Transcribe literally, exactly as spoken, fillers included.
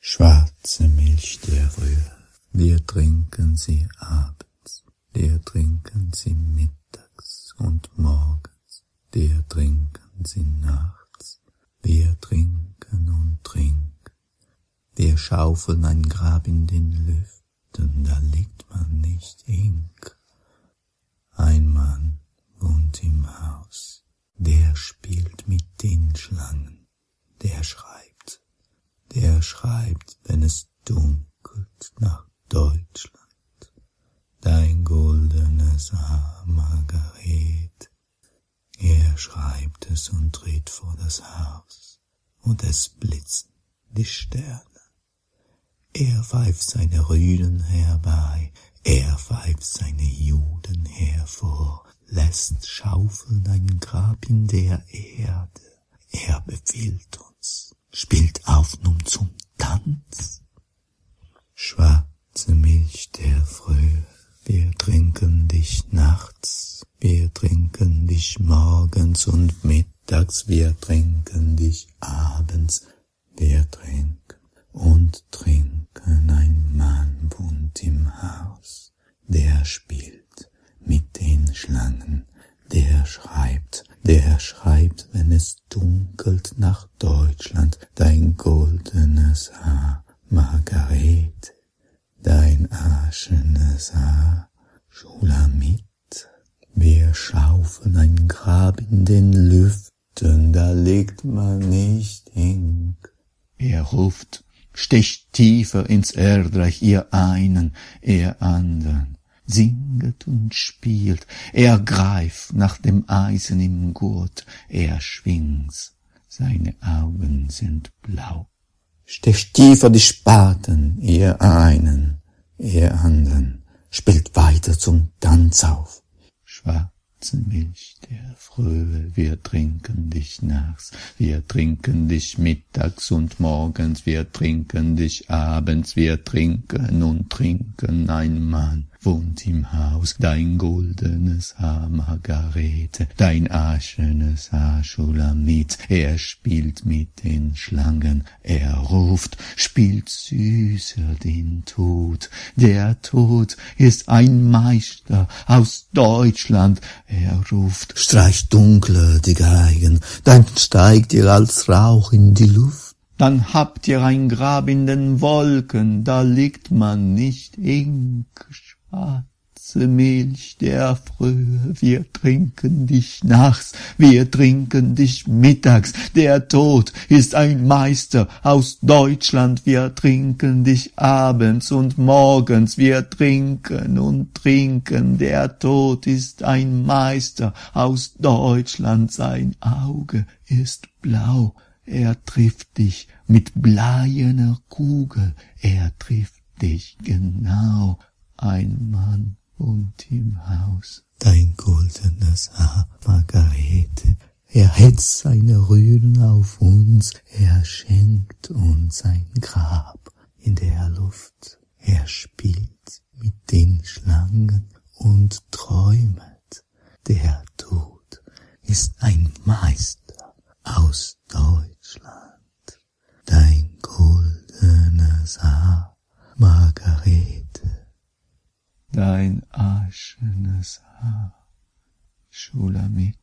Schwarze Milch der Rühr, wir trinken sie abends, wir trinken sie mittags und morgens, wir trinken sie nachts, wir trinken und trinken. Wir schaufeln ein Grab in den Lüften, da liegt man nicht Ink. Ein Mann wohnt im Haus, der spielt mit den Schlangen, der schreibt, der schreibt, wenn es dunkelt, nach Deutschland. Dein goldenes Haar, Margaret. Er schreibt es und dreht vor das Haus, und es blitzen die Sterne. Er pfeift seine Rüden herbei, er pfeift seine Juden hervor, lässt schaufeln ein Grab in der Erde. Er befiehlt uns, spielt auf nun zum Tanz. Schwarze Milch der Frühe, wir trinken dich nachts, wir trinken dich morgens und mittags, wir trinken dich abends, wir trinken und trinken. Ein Mann wohnt im Haus, der spielt mit den Schlangen, der schreibt, der schreibt, wenn es dunkelt, nach Deutschland. Dein goldenes Haar, Margaret, dein aschenes Haar, Schulamit. Wir schaufeln ein Grab in den Lüften, da liegt man nicht Ink. Er ruft, stecht tiefer ins Erdreich, ihr einen, ihr andern, singet und spielt, er greift nach dem Eisen im Gurt, er schwingt's, seine Augen sind blau. Stecht tiefer die Spaten, ihr einen, ihr andern, spielt weiter zum Tanz auf. Schwarze Milch der Frühe, wir trinken dich nachts, wir trinken dich mittags und morgens, wir trinken dich abends, wir trinken und trinken. Ein Mann wohnt im Haus, dein goldenes Haar, Margarete, dein aschenes Haar, Schulamit. Er spielt mit den Schlangen, er ruft, spielt süßer den Tod. Der Tod ist ein Meister aus Deutschland, er ruft, streicht dunkler die Geigen, dann steigt ihr als Rauch in die Luft. Dann habt ihr ein Grab in den Wolken, da liegt man nicht Ink. Schwarze Milch der Frühe, wir trinken dich nachts, wir trinken dich mittags. Der Tod ist ein Meister aus Deutschland, wir trinken dich abends und morgens, wir trinken und trinken. Der Tod ist ein Meister aus Deutschland, sein Auge ist blau. Er trifft dich mit bleierner Kugel, er trifft dich genau. Ein Mann wohnt im Haus, dein goldenes Haar, Margarete. Er hetzt seine Rüden auf uns, er schenkt uns ein Grab in der Luft. Er spielt mit den Schlangen und träumet. Der Tod ist ein Meister aus Deutschland, dein goldenes Haar, Margarete. Dein aschenes Haar, Schulamit.